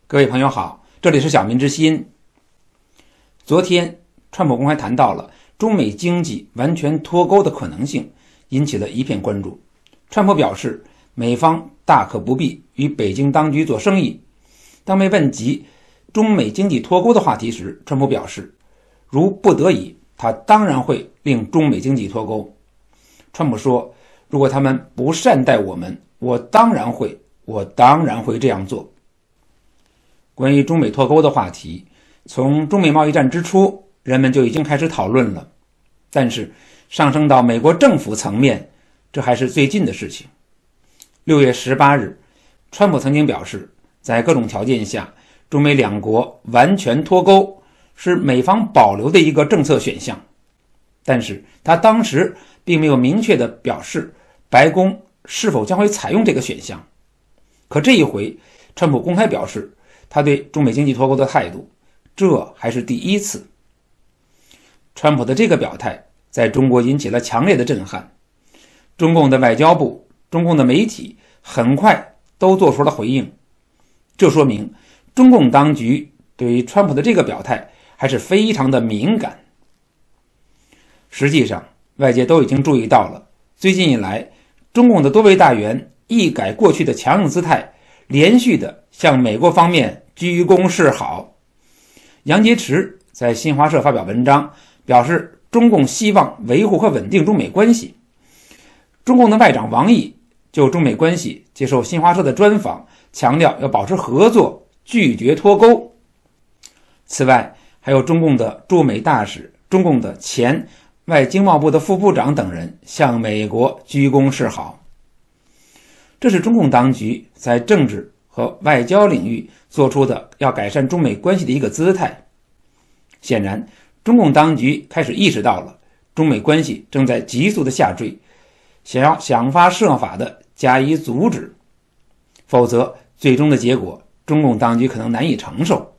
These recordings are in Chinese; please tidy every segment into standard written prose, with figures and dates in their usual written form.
各位朋友好，这里是小民之心。昨天，川普公开谈到了中美经济完全脱钩的可能性，引起了一片关注。川普表示，美方大可不必与北京当局做生意。当被问及中美经济脱钩的话题时，川普表示，如不得已，他当然会令中美经济脱钩。川普说，如果他们不善待我们，我当然会这样做。关于中美脱钩的话题，从中美贸易战之初，人们就已经开始讨论了。但是上升到美国政府层面，这还是最近的事情。6月18日，川普曾经表示，在各种条件下，中美两国完全脱钩是美方保留的一个政策选项。但是他当时并没有明确地表示白宫是否将会采用这个选项。可这一回，川普公开表示他对中美经济脱钩的态度，这还是第一次。川普的这个表态在中国引起了强烈的震撼，中共的外交部、中共的媒体很快都做出了回应，这说明中共当局对于川普的这个表态还是非常的敏感。实际上，外界都已经注意到了，最近以来，中共的多位大员一改过去的强硬姿态，连续的向美国方面鞠躬示好。杨洁篪在新华社发表文章，表示中共希望维护和稳定中美关系。中共的外长王毅就中美关系接受新华社的专访，强调要保持合作，拒绝脱钩。此外，还有中共的驻美大使、中共的前外经贸部的副部长等人向美国鞠躬示好。这是中共当局在政治和外交领域做出的要改善中美关系的一个姿态。显然，中共当局开始意识到了中美关系正在急速的下坠，想要想方设法的加以阻止，否则最终的结果中共当局可能难以承受。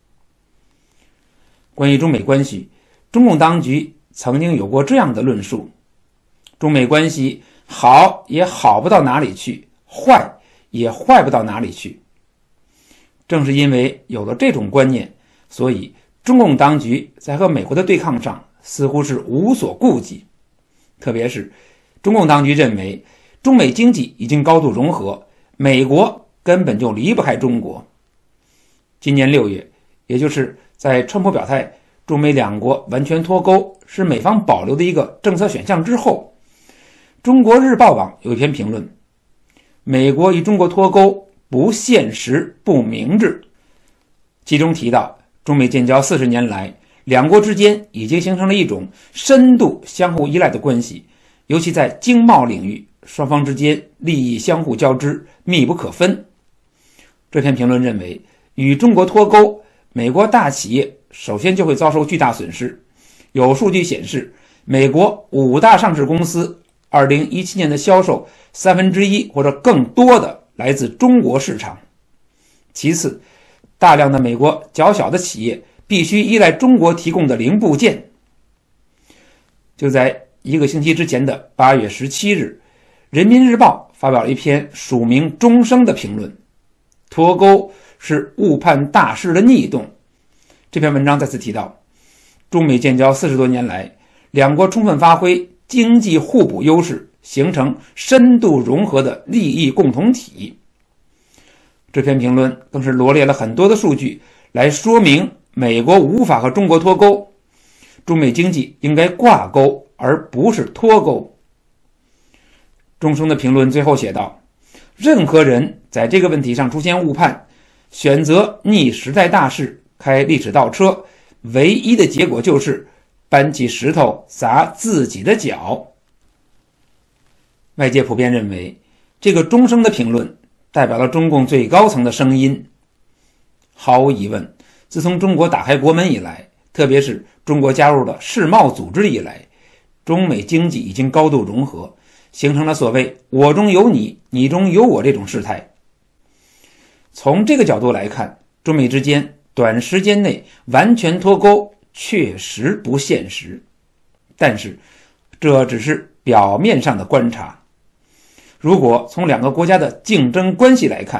关于中美关系，中共当局曾经有过这样的论述：中美关系好也好不到哪里去，坏也坏不到哪里去。正是因为有了这种观念，所以中共当局在和美国的对抗上似乎是无所顾忌。特别是中共当局认为中美经济已经高度融合，美国根本就离不开中国。今年6月，也就是在川普表态中美两国完全脱钩是美方保留的一个政策选项之后，中国日报网有一篇评论，美国与中国脱钩不现实不明智，其中提到中美建交40年来，两国之间已经形成了一种深度相互依赖的关系，尤其在经贸领域，双方之间利益相互交织，密不可分。这篇评论认为，与中国脱钩，美国大企业首先就会遭受巨大损失。有数据显示，美国5大上市公司2017年的销售1/3或者更多的来自中国市场。其次，大量的美国较小的企业必须依赖中国提供的零部件。就在1个星期之前的8月17日，人民日报发表了一篇署名钟声的评论，脱钩是误判大势的逆动。这篇文章再次提到，中美建交40多年来，两国充分发挥经济互补优势，形成深度融合的利益共同体。这篇评论更是罗列了很多的数据来说明美国无法和中国脱钩，中美经济应该挂钩而不是脱钩。钟声的评论最后写道，任何人在这个问题上出现误判，选择逆时代大势，开历史倒车，唯一的结果就是搬起石头砸自己的脚。外界普遍认为，这个钟声的评论代表了中共最高层的声音。毫无疑问，自从中国打开国门以来，特别是中国加入了世贸组织以来，中美经济已经高度融合，形成了所谓我中有你，你中有我这种事态。从这个角度来看，中美之间短时间内完全脱钩确实不现实，但是这只是表面上的观察。如果从两个国家的竞争关系来看，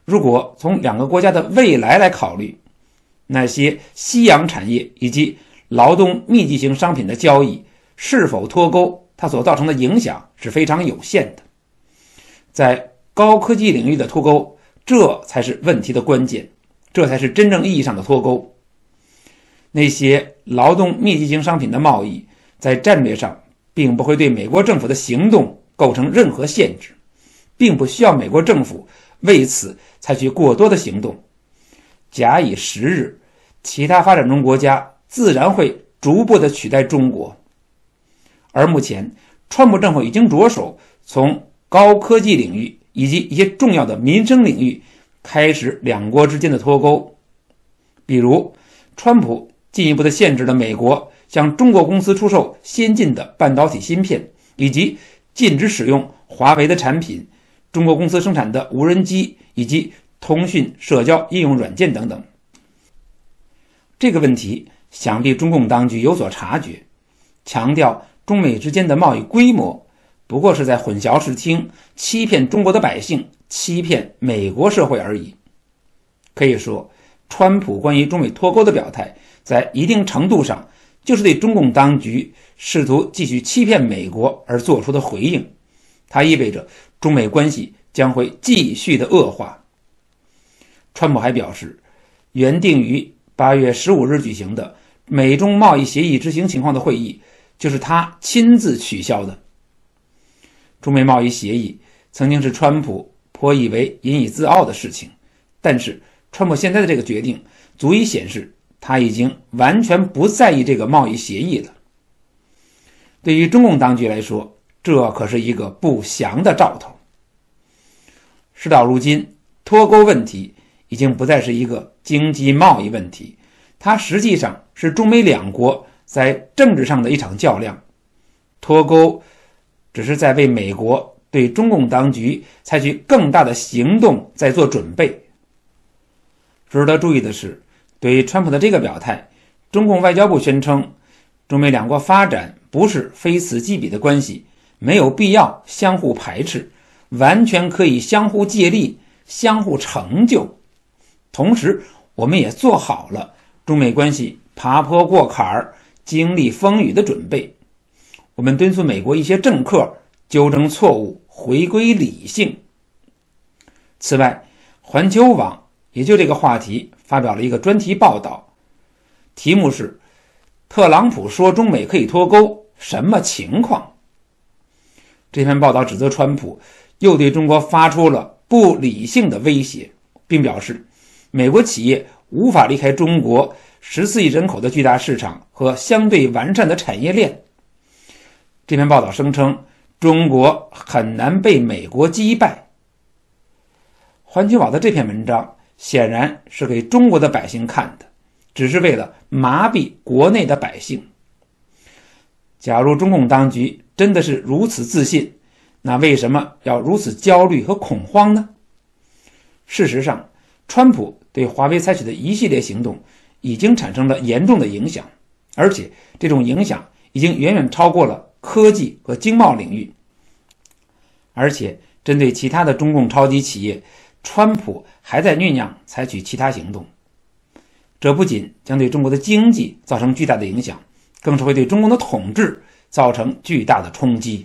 如果从两个国家的未来来考虑，那些夕阳产业以及劳动密集型商品的交易是否脱钩，它所造成的影响是非常有限的。在高科技领域的脱钩，这才是问题的关键，这才是真正意义上的脱钩。那些劳动密集型商品的贸易，在战略上并不会对美国政府的行动构成任何限制，并不需要美国政府为此采取过多的行动。假以时日，其他发展中国家自然会逐步的取代中国。而目前，川普政府已经着手从高科技领域以及一些重要的民生领域开始两国之间的脱钩。比如，川普进一步的限制了美国向中国公司出售先进的半导体芯片，以及禁止使用华为的产品、中国公司生产的无人机以及通讯社交应用软件等等。这个问题想必中共当局有所察觉，强调中美之间的贸易规模不过是在混淆视听，欺骗中国的百姓，欺骗美国社会而已。可以说，川普关于中美脱钩的表态，在一定程度上就是对中共当局试图继续欺骗美国而做出的回应。它意味着中美关系将会继续的恶化。川普还表示，原定于8月15日举行的美中贸易协议执行情况的会议，就是他亲自取消的。中美贸易协议曾经是川普颇以为引以自傲的事情，但是川普现在的这个决定足以显示他已经完全不在意这个贸易协议了。对于中共当局来说，这可是一个不祥的兆头。事到如今，脱钩问题已经不再是一个经济贸易问题，它实际上是中美两国在政治上的一场较量。脱钩只是在为美国对中共当局采取更大的行动在做准备。值得注意的是，对于川普的这个表态，中共外交部宣称，中美两国发展不是非此即彼的关系，没有必要相互排斥，完全可以相互借力，相互成就。同时，我们也做好了中美关系爬坡过坎儿、经历风雨的准备。我们敦促美国一些政客纠正错误，回归理性。此外，环球网也就这个话题发表了一个专题报道，题目是特朗普说中美可以脱钩，什么情况？这篇报道指责川普又对中国发出了不理性的威胁，并表示美国企业无法离开中国14亿人口的巨大市场和相对完善的产业链。这篇报道声称中国很难被美国击败。环球网的这篇文章显然是给中国的百姓看的，只是为了麻痹国内的百姓。假如中共当局真的是如此自信，那为什么要如此焦虑和恐慌呢？事实上，川普对华为采取的一系列行动已经产生了严重的影响，而且这种影响已经远远超过了科技和经贸领域。而且针对其他的中共超级企业，川普还在酝酿采取其他行动。这不仅将对中国的经济造成巨大的影响，更是会对中共的统治造成巨大的冲击。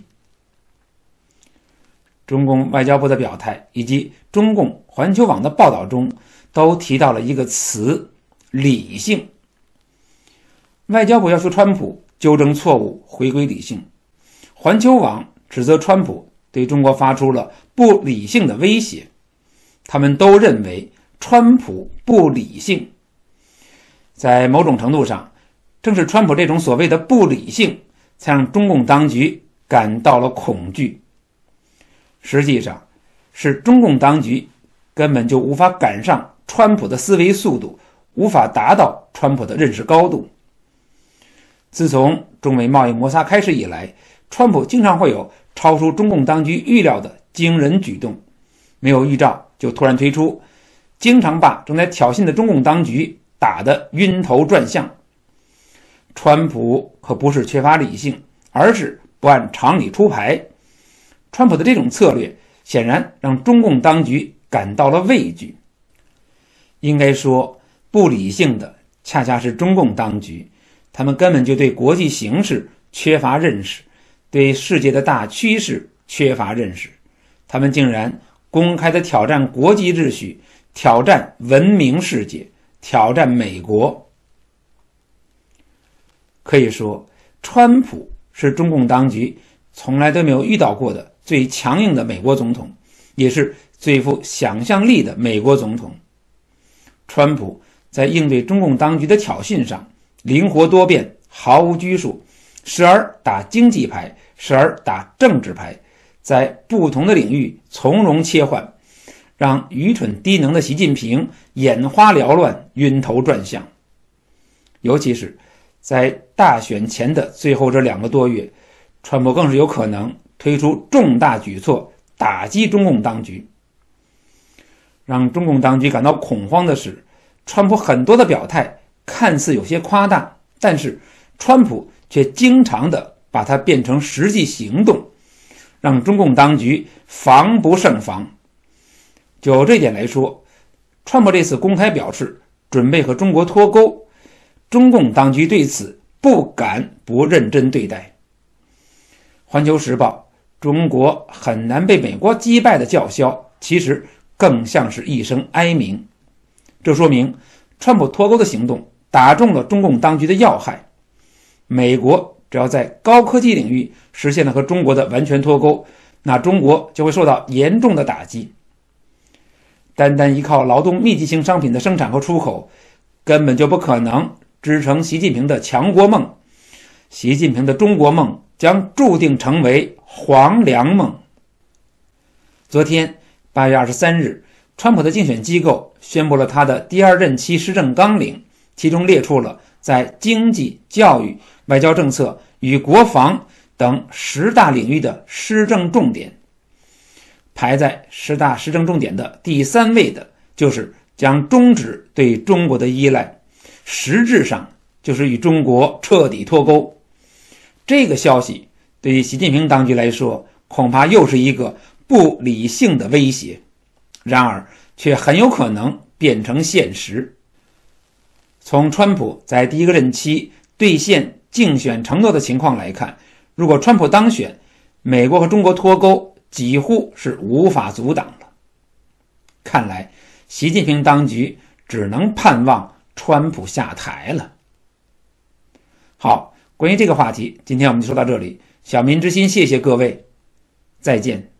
中共外交部的表态以及中共环球网的报道中都提到了一个词：理性。外交部要求川普纠正错误，回归理性。环球网指责川普对中国发出了不理性的威胁。他们都认为川普不理性。在某种程度上，正是川普这种所谓的不理性，才让中共当局感到了恐惧。实际上，是中共当局根本就无法赶上川普的思维速度，无法达到川普的认识高度。自从中美贸易摩擦开始以来，川普经常会有超出中共当局预料的惊人举动，没有预兆就突然推出，经常把正在挑衅的中共当局打得晕头转向。川普可不是缺乏理性，而是不按常理出牌。川普的这种策略显然让中共当局感到了畏惧。应该说，不理性的恰恰是中共当局，他们根本就对国际形势缺乏认识，对世界的大趋势缺乏认识，他们竟然公开的挑战国际秩序，挑战文明世界，挑战美国。可以说，川普是中共当局从来都没有遇到过的最强硬的美国总统，也是最富想象力的美国总统。川普在应对中共当局的挑衅上灵活多变，毫无拘束，时而打经济牌，时而打政治牌，在不同的领域从容切换，让愚蠢低能的习近平眼花缭乱，晕头转向。尤其是在大选前的最后这2个多月，川普更是有可能推出重大举措打击中共当局。让中共当局感到恐慌的是，川普很多的表态看似有些夸大，但是川普却经常的把它变成实际行动，让中共当局防不胜防。就这点来说，川普这次公开表示准备和中国脱钩，中共当局对此不敢不认真对待。环球时报，中国很难被美国击败的叫嚣，其实更像是一声哀鸣。这说明川普脱钩的行动打中了中共当局的要害。美国只要在高科技领域实现了和中国的完全脱钩，那中国就会受到严重的打击。单单依靠劳动密集型商品的生产和出口，根本就不可能支撑习近平的强国梦。习近平的中国梦将注定成为黄粱梦。昨天8月23日，川普的竞选机构宣布了他的第2任期施政纲领，其中列出了在经济、教育、外交政策与国防等10大领域的施政重点。排在10大施政重点的第3位的就是将终止对中国的依赖，实质上就是与中国彻底脱钩。这个消息对于习近平当局来说，恐怕又是一个不理性的威胁，然而却很有可能变成现实。从川普在第1个任期兑现竞选承诺的情况来看，如果川普当选，美国和中国脱钩几乎是无法阻挡了。看来习近平当局只能盼望川普下台了。好，关于这个话题，今天我们就说到这里。小民之心，谢谢各位，再见。